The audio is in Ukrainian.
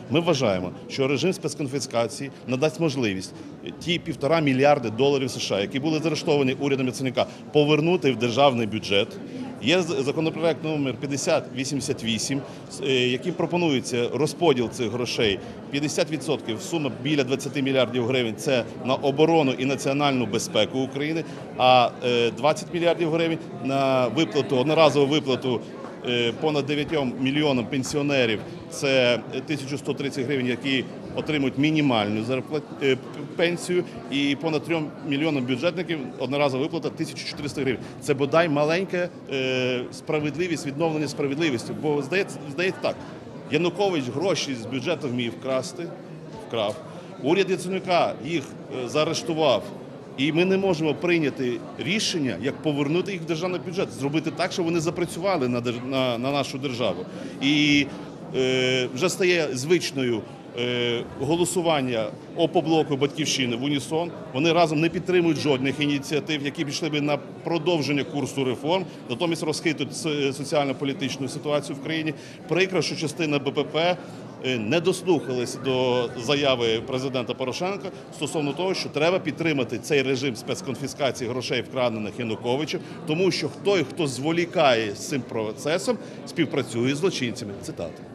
Ми вважаємо, що режим спецконфіскації надасть можливість ті $1,5 мільярди США, які були заарештовані урядом Яценюка, повернути в державний бюджет. Є законопроект номер 5088, яким пропонується розподіл цих грошей. 50% сума біля 20 мільярдів гривень – це на оборону і національну безпеку України, а 20 мільярдів гривень на виплату, одноразову виплату понад 9 мільйонам пенсіонерів, це 1130 гривень, які отримують мінімальну пенсію, і понад 3 мільйонам бюджетників одноразова виплата 1400 гривень. Це бодай маленька справедливість, відновлення справедливості. Бо здається так, Янукович гроші з бюджету вмів вкрав. Уряд Яценюка їх заарештував. І ми не можемо прийняти рішення, як повернути їх в державний бюджет, зробити так, щоб вони запрацювали на нашу державу. І вже стає звичною голосування «Опоблоку», «Батьківщини» в унісон. Вони разом не підтримують жодних ініціатив, які пішли б на продовження курсу реформ, натомість розхитують соціально-політичну ситуацію в країні. Прикро, що частина БПП не дослухались до заяви президента Порошенка стосовно того, що треба підтримати цей режим спецконфіскації грошей, вкрадених Януковичем, тому що той, хто зволікає з цим процесом, співпрацює з злочинцями. Цитата.